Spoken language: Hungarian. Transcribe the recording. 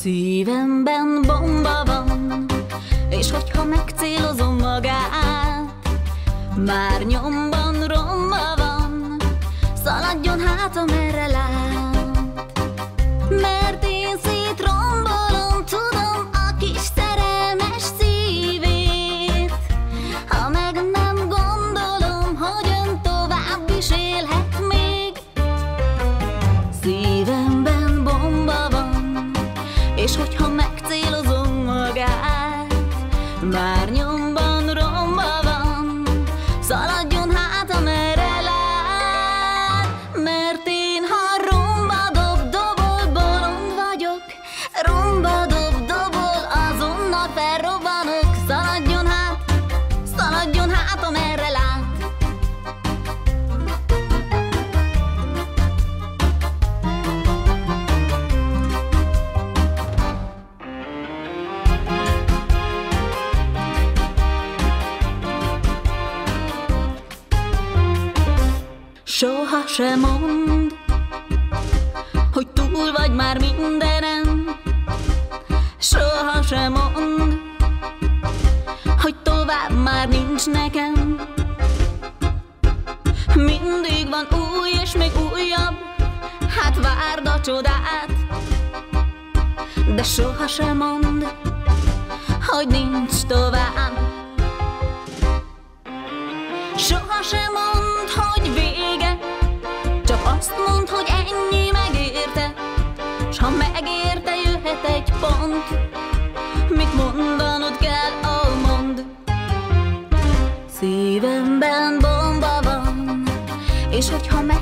Szívemben bomba van, és hogyha megcélozom magát, már nyomban romba van, szaladjon hát, amerre lát. Mert én szétrombolom, tudom, a kis szerelmes szívét, ha meg nem gondolom, hogy ön tovább is élhet még. Szívemben bomba van, és hogyha megcélozom magát, már nyomban romba van, szaladjon hát, amerre lát. Mert én, ha romba dob, dobol, bolond vagyok, romba dob, dobol, azonnal felrobbanok. Szaladjon hát, amerre lát. Soha sem mondd, hogy túl vagy már mindenem. Soha sem mondd, hogy tovább már nincs nekem. Mindig van új és még újabb, hát várd a csodát. De soha sem mondd, hogy nincs tovább. Soha sem mondd, hogy vége, csak azt mondd, hogy ennyi megérte. S ha megérte, jöhet egy pont, mit mondanod kell, ó, mondd. Szívemben bomba van, és hogyha